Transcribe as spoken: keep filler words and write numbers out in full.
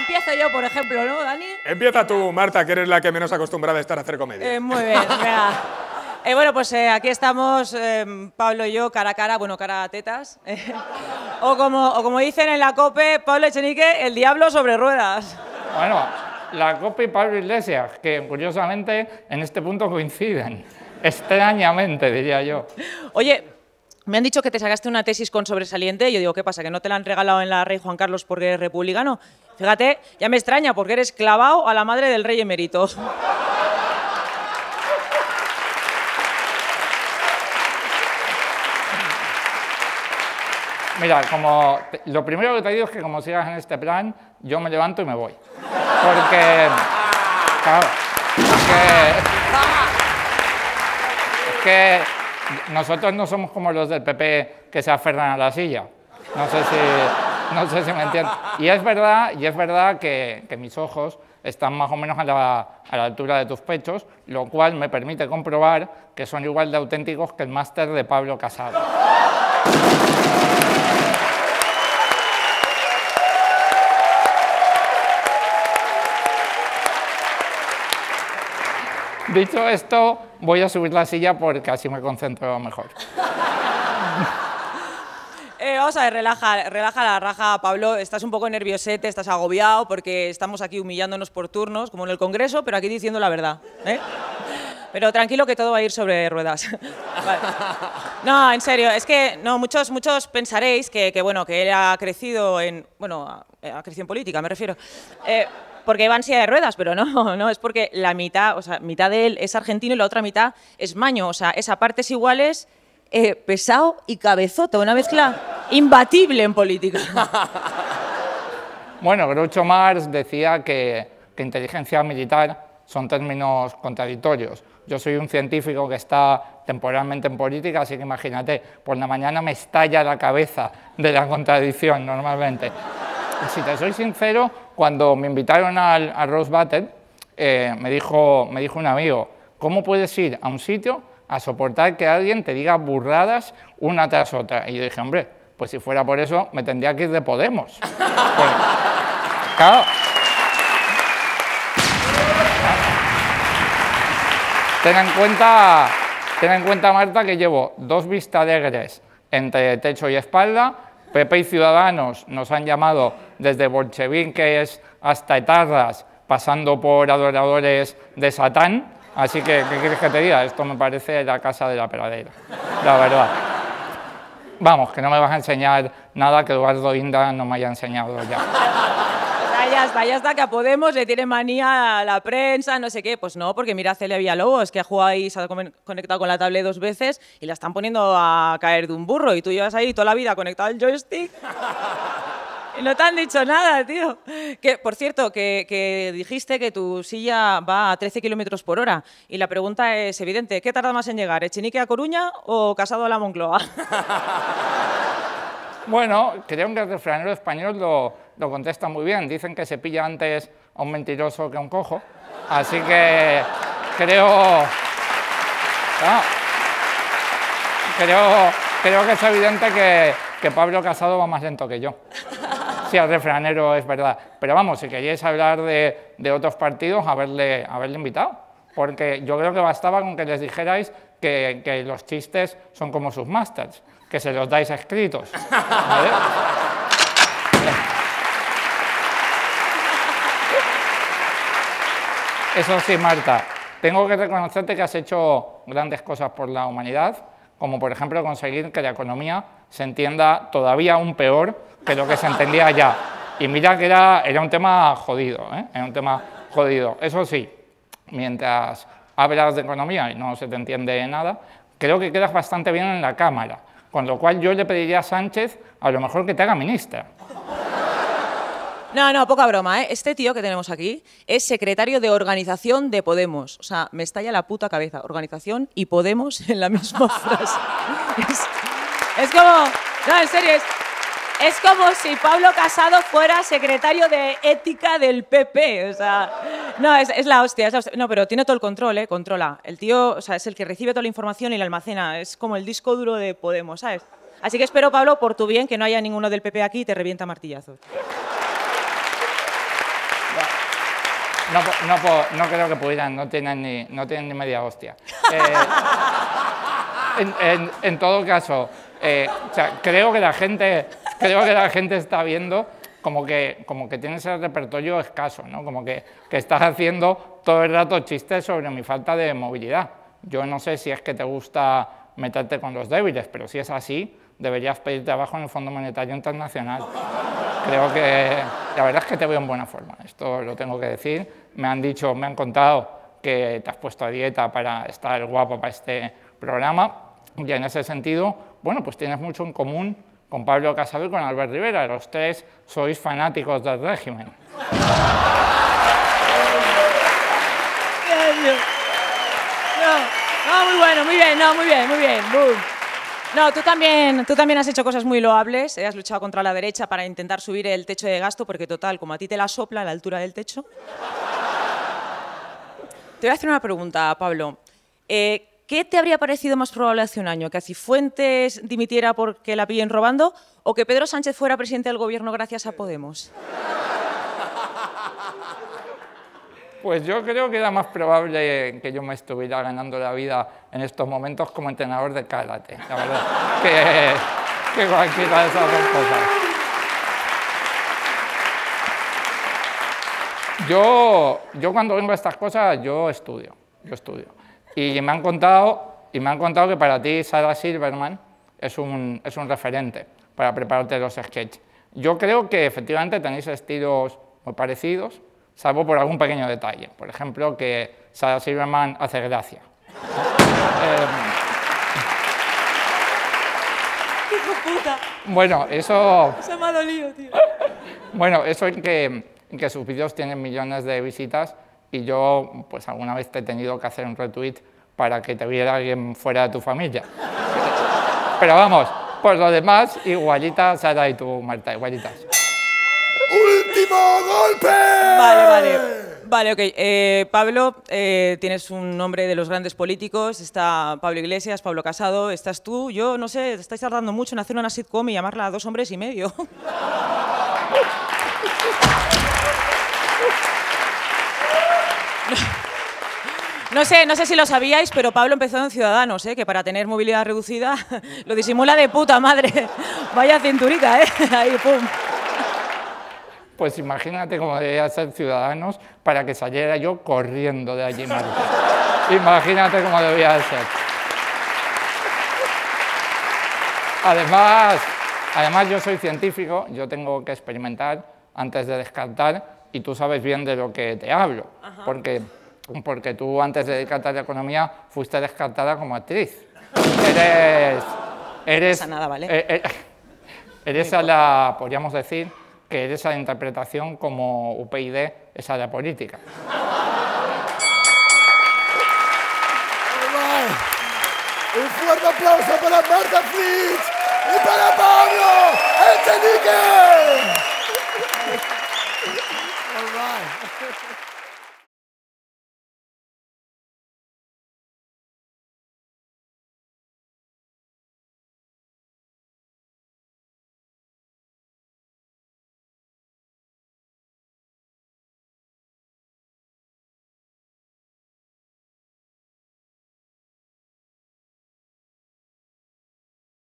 empiezo yo, por ejemplo, ¿no, Dani? Empieza tú, Marta, que eres la que menos acostumbrada a estar a hacer comedia. Eh, muy bien, venga. Eh, bueno, pues eh, aquí estamos, eh, Pablo y yo, cara a cara, bueno, cara a tetas. Eh, o, como, o como dicen en la COPE, Pablo Echenique, el diablo sobre ruedas. Bueno, la COPE y Pablo Iglesias, que curiosamente en este punto coinciden. Extrañamente, diría yo. Oye, me han dicho que te sacaste una tesis con sobresaliente. Yo digo, ¿qué pasa? ¿Que no te la han regalado en la Rey Juan Carlos porque eres republicano? Fíjate, ya me extraña, porque eres clavado a la madre del rey emérito. Mira, como te, lo primero que te digo es que como sigas en este plan, yo me levanto y me voy. Porque, claro, es que, es que nosotros no somos como los del P P que se aferran a la silla. No sé si, no sé si me entiendes. Y es verdad, y es verdad que, que mis ojos están más o menos a la, a la altura de tus pechos, lo cual me permite comprobar que son igual de auténticos que el máster de Pablo Casado. Dicho esto, voy a subir la silla porque así me concentro mejor. Eh, vamos a ver, relaja, relaja la raja, Pablo. Estás un poco nerviosete, estás agobiado porque estamos aquí humillándonos por turnos, como en el Congreso, pero aquí diciendo la verdad, ¿eh? Pero tranquilo que todo va a ir sobre ruedas. Vale. No, en serio, es que no, muchos, muchos pensaréis que, que, bueno, que él ha crecido en... Bueno, ha crecido en política, me refiero. Eh, porque va en silla de ruedas, pero no, no, es porque la mitad, o sea, mitad de él es argentino y la otra mitad es maño, o sea, es a partes iguales, eh, pesado y cabezote, una mezcla imbatible en política. Bueno, Groucho Marx decía que, que inteligencia militar son términos contradictorios. Yo soy un científico que está temporalmente en política, así que imagínate, por la mañana me estalla la cabeza de la contradicción normalmente. Si te soy sincero, cuando me invitaron al, al Rose Battle, eh, me, dijo, me dijo un amigo, ¿cómo puedes ir a un sitio a soportar que alguien te diga burradas una tras otra? Y yo dije, hombre, pues si fuera por eso, me tendría que ir de Podemos. Pues, claro. Ten en cuenta, ten en cuenta, Marta, que llevo dos Vistalegres entre techo y espalda. P P y Ciudadanos nos han llamado desde bolcheviques hasta etarras, pasando por adoradores de Satán. Así que, ¿qué quieres que te diga? Esto me parece la casa de la peladera, la verdad. Vamos, que no me vas a enseñar nada que Eduardo Inda no me haya enseñado ya. Ya está, ya está, que a Podemos le tiene manía a la prensa, no sé qué. Pues no, porque mira a Celia Villalobos, que ha jugado ahí, se ha conectado con la tablet dos veces y la están poniendo a caer de un burro. Y tú llevas ahí toda la vida conectado al joystick y no te han dicho nada, tío. Que, por cierto, que, que dijiste que tu silla va a trece kilómetros por hora. Y la pregunta es evidente, ¿qué tarda más en llegar? ¿Echenique a Coruña o Casado a la Moncloa? Bueno, creo que el refranero español lo, lo contesta muy bien. Dicen que se pilla antes a un mentiroso que a un cojo. Así que creo... No, creo, creo que es evidente que, que Pablo Casado va más lento que yo. Sí, el refranero es verdad. Pero vamos, si queríais hablar de, de otros partidos, haberle, haberle invitado. Porque yo creo que bastaba con que les dijerais que, que los chistes son como sus másters, que se los dais escritos, ¿vale? Eso sí, Marta, tengo que reconocerte que has hecho grandes cosas por la humanidad, como por ejemplo conseguir que la economía se entienda todavía aún peor que lo que se entendía ya. Y mira que era, era un tema jodido, ¿eh? Era un tema jodido. Eso sí, mientras hablas de economía y no se te entiende nada, creo que quedas bastante bien en la Cámara. Con lo cual yo le pediría a Sánchez a lo mejor que te haga ministra. No, no, poca broma, ¿eh? Este tío que tenemos aquí es secretario de organización de Podemos. O sea, me estalla la puta cabeza. Organización y Podemos en la misma frase. Es, es como... No, en serio, es, es como si Pablo Casado fuera secretario de ética del P P. O sea, no, es, es la hostia, es la hostia. No, pero tiene todo el control, ¿eh? Controla. El tío, o sea, es el que recibe toda la información y la almacena. Es como el disco duro de Podemos, ¿sabes? Así que espero, Pablo, por tu bien, que no haya ninguno del P P aquí y te revienta martillazos. no, no, no creo que pudieran, no tienen ni, no tienen ni media hostia. Eh, en, en, en todo caso, eh, o sea, creo que la gente, creo que la gente está viendo como que, como que tienes el repertorio escaso, ¿no? Como que, que estás haciendo todo el rato chistes sobre mi falta de movilidad. Yo no sé si es que te gusta meterte con los débiles, pero si es así, deberías pedir trabajo en el Fondo Monetario Internacional. Creo que la verdad es que te veo en buena forma, esto lo tengo que decir. Me han dicho, me han contado que te has puesto a dieta para estar guapo para este programa, y en ese sentido, bueno, pues tienes mucho en común con Pablo Casado y con Albert Rivera. Los tres sois fanáticos del régimen. No, no, muy bueno, muy bien, no, muy bien, muy bien. Boom. No, tú también, tú también has hecho cosas muy loables, eh, has luchado contra la derecha para intentar subir el techo de gasto, porque total, como a ti te la sopla a la altura del techo. Te voy a hacer una pregunta, Pablo. Eh, ¿Qué te habría parecido más probable hace un año? ¿Que Cifuentes dimitiera porque la pillen robando o que Pedro Sánchez fuera presidente del gobierno gracias a Podemos? Pues yo creo que era más probable que yo me estuviera ganando la vida en estos momentos como entrenador de karate, la verdad, que, que cualquiera de esas dos cosas. Yo, yo cuando vengo a estas cosas, yo estudio, yo estudio. Y me han contado, y me han contado que para ti Sarah Silverman es un, es un referente para prepararte los sketches. Yo creo que efectivamente tenéis estilos muy parecidos, salvo por algún pequeño detalle. Por ejemplo, que Sarah Silverman hace gracia, ¿no? eh, ¡Hijo puta! Bueno, eso... Se me ha dolido, tío. Bueno, eso en que, en que sus vídeos tienen millones de visitas y yo, pues alguna vez te he tenido que hacer un retweet para que te viera alguien fuera de tu familia. Pero vamos, por lo demás, igualitas, Sara y tú, Marta, igualitas. ¡Último golpe! Vale, vale. Vale, ok. Eh, Pablo, eh, tienes un nombre de los grandes políticos. Está Pablo Iglesias, Pablo Casado, estás tú. Yo, no sé, estáis tardando mucho en hacer una sitcom y llamarla Dos hombres y medio. No sé, no sé si lo sabíais, pero Pablo empezó en Ciudadanos, ¿eh? Que para tener movilidad reducida lo disimula de puta madre. Vaya cinturita, ¿eh? Ahí, pum. Pues imagínate cómo debía ser Ciudadanos para que saliera yo corriendo de allí, Marta. Imagínate cómo debía ser. Además, además, yo soy científico, yo tengo que experimentar antes de descartar y tú sabes bien de lo que te hablo, porque, porque tú antes de dedicarte a la economía fuiste descartada como actriz. Eres... eres no pasa nada, ¿vale? Eh, eh, eres a la, podríamos decir, que eres a la interpretación como U P yD es a la política. Un fuerte aplauso para Marta Fritz.